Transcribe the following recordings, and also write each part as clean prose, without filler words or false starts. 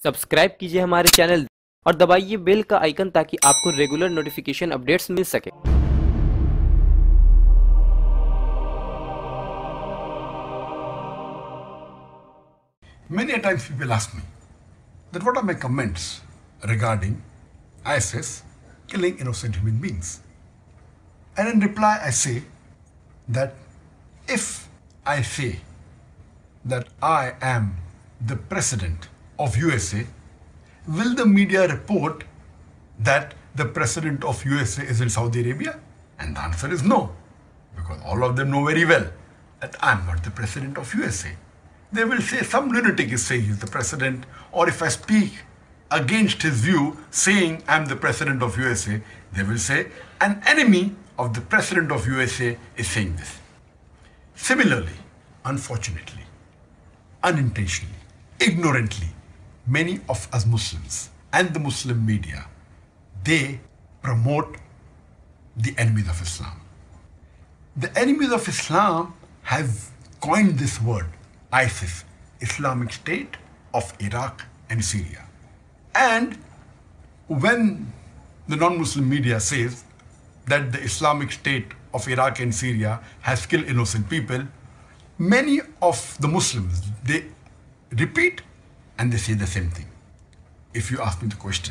Subscribe कीजिए हमारे channel और दबाइए बेल का आइकन ताकि आपको रेगुलर नोटिफिकेशन अपडेट्स मिल सके। Many a times people ask me that what are my comments regarding ISIS killing innocent human beings. And in reply I say that if I say that I am the president of USA, will the media report that the president of USA is in Saudi Arabia? And the answer is no, because all of them know very well that I am not the president of USA. They will say some lunatic is saying he's the president, or if I speak against his view saying I'm the president of USA, they will say an enemy of the president of USA is saying this. Similarly, unfortunately, unintentionally, ignorantly, many of us Muslims and the Muslim media, they promote the enemies of Islam. The enemies of Islam have coined this word, ISIS, Islamic State of Iraq and Syria. And when the non-Muslim media says that the Islamic State of Iraq and Syria has killed innocent people, many of the Muslims, they repeat and they say the same thing. If you ask me the question,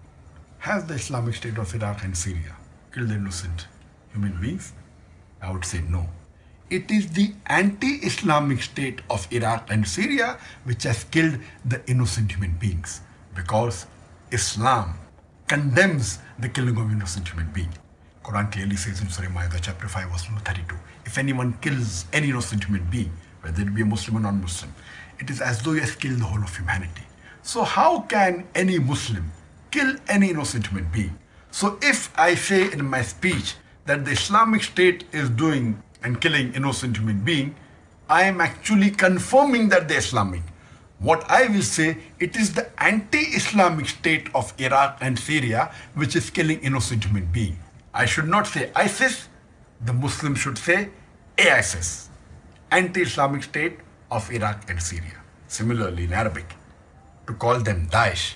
has the Islamic State of Iraq and Syria killed innocent human beings? I would say no. It is the anti-Islamic state of Iraq and Syria which has killed the innocent human beings, because Islam condemns the killing of innocent human beings. Quran clearly says in Surah Ma'idah chapter 5 verse number 32, if anyone kills any innocent human being, whether it be a Muslim or non-Muslim, it is as though he has killed the whole of humanity. So how can any Muslim kill any innocent human being? So if I say in my speech that the Islamic State is doing and killing innocent human being, I am actually confirming that they're Islamic. What I will say, it is the anti-Islamic state of Iraq and Syria which is killing innocent human being. I should not say ISIS, the Muslim should say AISIS, anti-Islamic state of Iraq and Syria. Similarly in Arabic, to call them Daesh,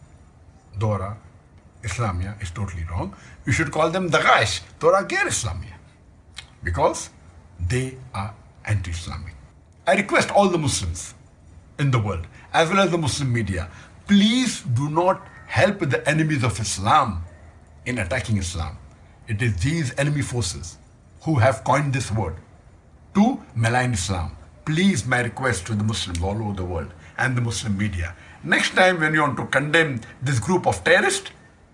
Dora Islamia, is totally wrong. You should call them Daesh, Dora Ghair Islamia, because they are anti-Islamic. I request all the Muslims in the world, as well as the Muslim media, please do not help the enemies of Islam in attacking Islam. It is these enemy forces who have coined this word to malign Islam. Please, my request to the Muslims all over the world and the Muslim media, next time when you want to condemn this group of terrorists,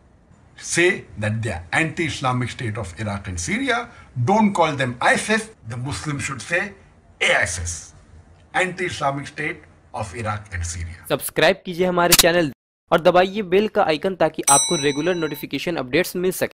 say that they are anti-Islamic state of Iraq and Syria. Don't call them ISIS. The Muslims should say AISIS, anti-Islamic state of Iraq and Syria. Subscribe कीजिए हमारे channel और दबाइए bell का icon ताकि आपको regular notification updates मिल सके।